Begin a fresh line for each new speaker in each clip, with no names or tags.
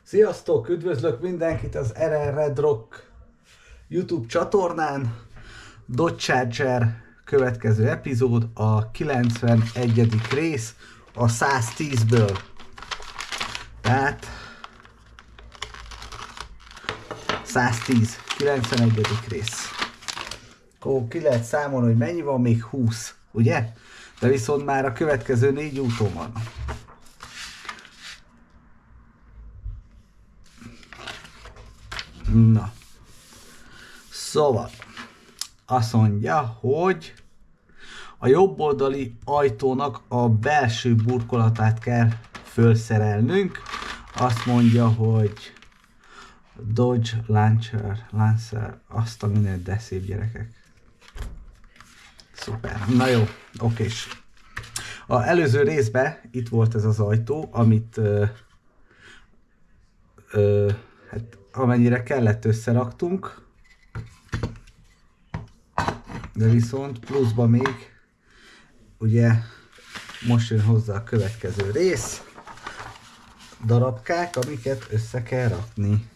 Sziasztok! Üdvözlök mindenkit az RR Red Rock YouTube csatornán. Dodge Charger következő epizód, a 91. rész a 110-ből. Tehát 110, 91. rész. Akkor ki lehet számolni, hogy mennyi van, még 20, ugye? De viszont már a következő 4 úton van. Na, szóval azt mondja, hogy a jobb oldali ajtónak a belső burkolatát kell felszerelnünk. Azt mondja, hogy Dodge Lancer, azt a minél, de szép gyerekek. Szuper, na jó, okés. Az előző részben itt volt ez az ajtó, amit hát amennyire kellett összeraktunk, de viszont pluszban még ugye most jön hozzá a következő rész, darabkák, amiket össze kell rakni.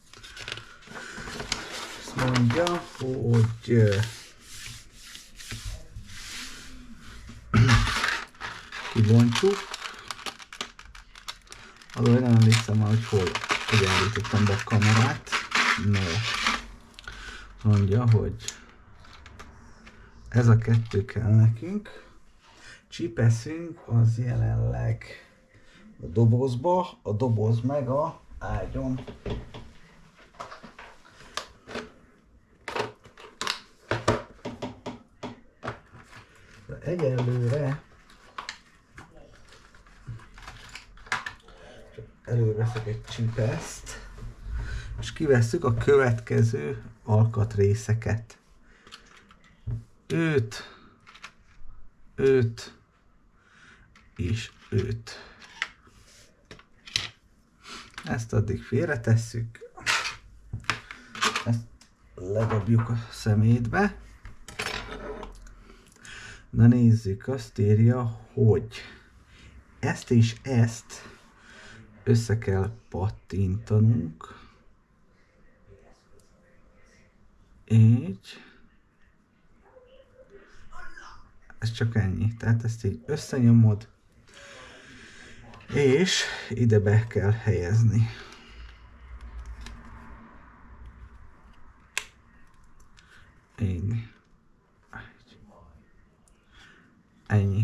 Azt mondja, hogy kibontjuk. Adóan nem emlékszem már, hogy hol állítottam be a kamerát. No. Mondja, hogy ez a kettő kell nekünk. Csipeszünk az jelenleg a dobozba, a doboz meg a ágyon. De egyelőre előveszek egy csipeszt, és kivesszük a következő alkatrészeket. 5 és 5. Ezt addig félretesszük, ezt ledobjuk a szemétbe. Na nézzük, azt írja, hogy ezt és ezt össze kell pattintanunk. Így. Ez csak ennyi. Tehát ezt így összenyomod, és ide be kell helyezni. Így. Ennyi.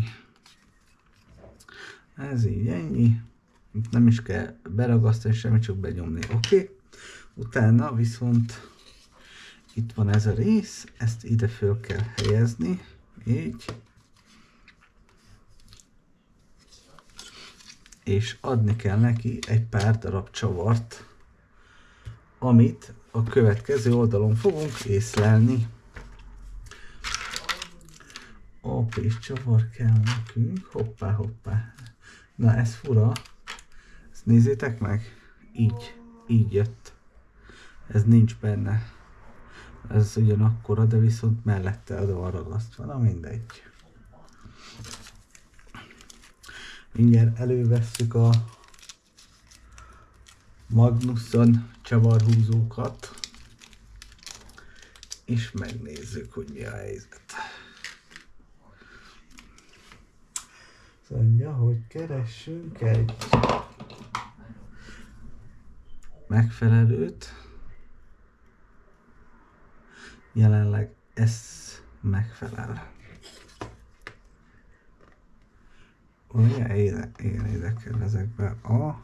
Ez így ennyi. Itt nem is kell beragasztani semmit, csak benyomni. Oké. Utána viszont itt van ez a rész, ezt ide föl kell helyezni. Így. És adni kell neki egy pár darab csavart, amit a következő oldalon fogunk észlelni. És csavar kell nekünk. Hoppá, hoppá. Na ez fura. Ezt nézzétek meg. Így jött. Ez nincs benne. Ez ugyanakkora, de viszont mellette oda van ragasztva. Na mindegy. Mindjárt elővesszük a Magnusson csavarhúzókat, és megnézzük, hogy mi a helyzet. Mondja, hogy keressünk egy megfelelőt. Jelenleg ez megfelel. Ugye, igen, ide kell ezekbe a...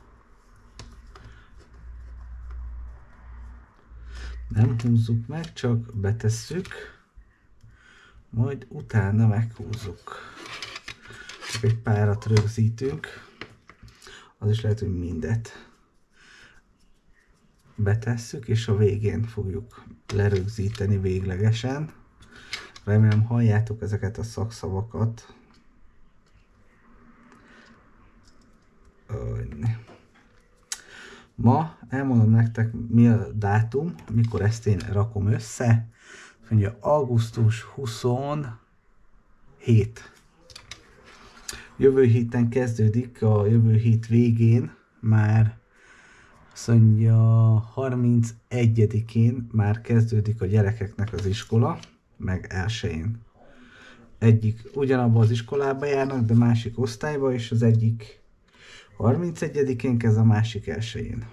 Nem húzzuk meg, csak betesszük, majd utána meghúzzuk. Csak egy párat rögzítünk, az is lehet, hogy mindet betesszük, és a végén fogjuk lerögzíteni véglegesen. Remélem halljátok ezeket a szakszavakat. Ma elmondom nektek, mi a dátum, mikor ezt én rakom össze. Mondja, augusztus 27. Jövő héten kezdődik, a jövő hét végén már Azt mondja, 31-én már kezdődik a gyerekeknek az iskola, meg 1-én. Egyik ugyanabban az iskolába járnak, de másik osztályba, és az egyik 31-én kezd, a másik 1-én.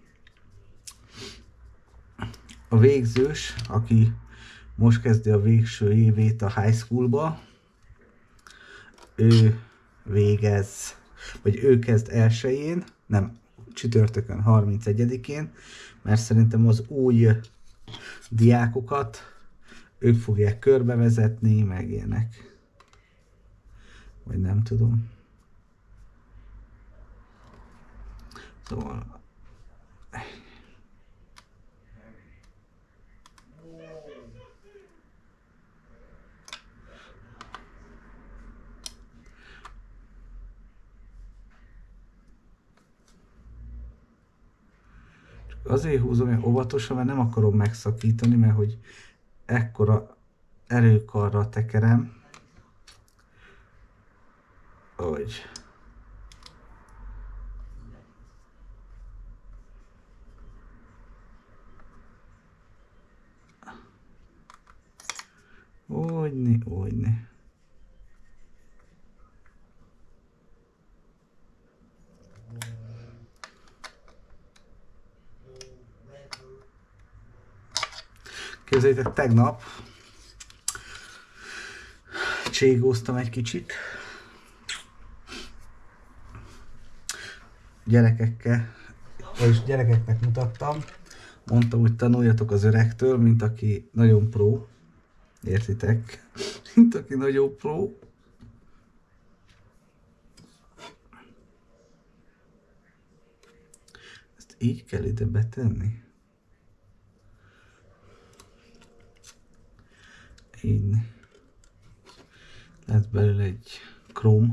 A végzős, aki most kezdi a végső évét a high schoolba, ő végez, vagy ő kezd 1-én, nem, csütörtökön 31-én, mert szerintem az új diákokat ők fogják körbevezetni, meg ilyenek. Vagy nem tudom. Szóval... Azért húzom olyan óvatosan, mert nem akarom megszakítani, mert hogy ekkora erőkarra tekerem, hogy Hogyne. Képzeljétek, tegnap cségóztam egy kicsit gyerekekkel, és gyerekeknek mutattam. Mondtam, hogy tanuljatok az öregtől, mint aki nagyon pro. Értitek? Mint aki nagyon pro. Ezt így kell ide betenni. Így. Lesz belőle egy króm.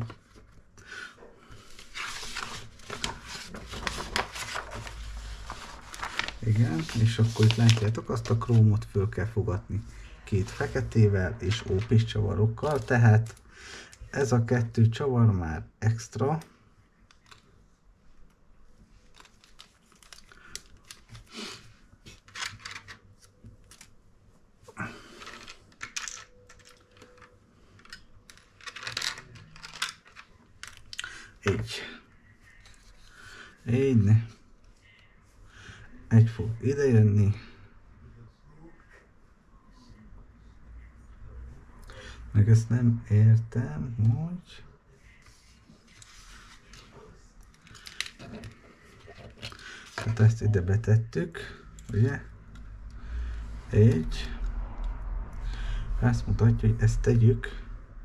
Igen, és akkor itt látjátok, azt a krómot föl kell fogatni 2 feketével és ópis csavarokkal, tehát ez a 2 csavar már extra. Így. Egy fog ide jönni. Meg ezt nem értem, hogy... Hát ezt ide betettük, ugye? Így. Azt mutatja, hogy ezt tegyük.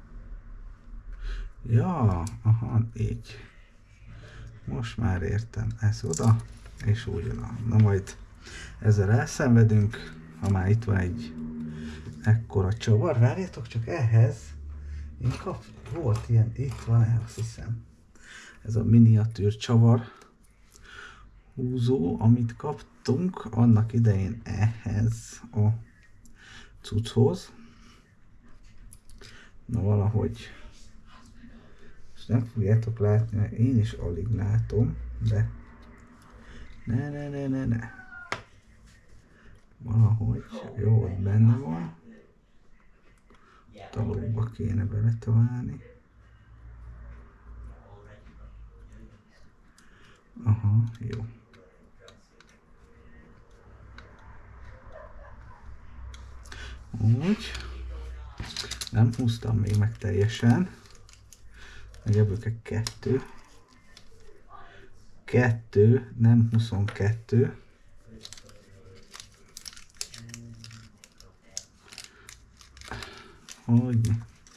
Ja, aha, így. Most már értem. Ez oda, és úgy oda. Na majd ezzel elszenvedünk, ha már itt van egy ekkora csavar. Várjátok csak ehhez. Volt ilyen, itt van, azt hiszem. Ez a miniatűr csavar húzó, amit kaptunk annak idején ehhez a cucchoz. Na valahogy. Most nem fogjátok látni, mert én is alig látom, de ne. Valahogy jó, ott benne van. Talóba kéne beletalálni. Aha, jó. Úgy. Nem húztam még meg teljesen. Meg ebből kell 2, nem 22. Hogyne.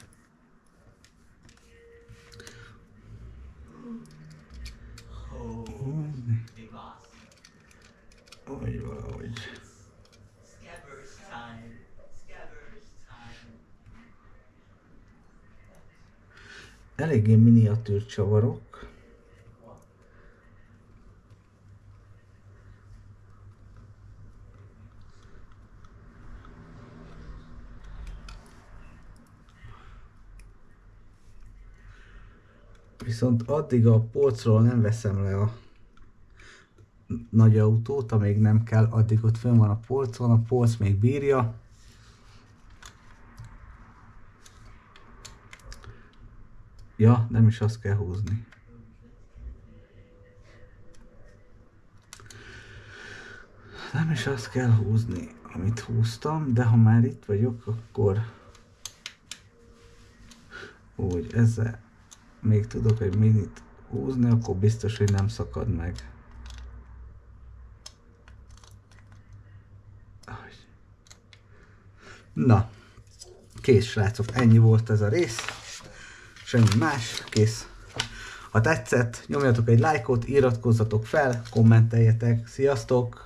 Hogy valahogy. Eléggé miniatűr csavarok. Viszont addig a polcról nem veszem le nagy autót, amíg nem kell, addig ott fönn van a polcon, a polc még bírja. Ja, nem is azt kell húzni. Nem is azt kell húzni, amit húztam, de ha már itt vagyok, akkor úgy ezzel még tudok egy minit húzni, akkor biztos, hogy nem szakad meg. Na, kész srácok, ennyi volt ez a rész. Semmi más, kész. Ha tetszett, nyomjatok egy lájkot, iratkozzatok fel, kommenteljetek. Sziasztok!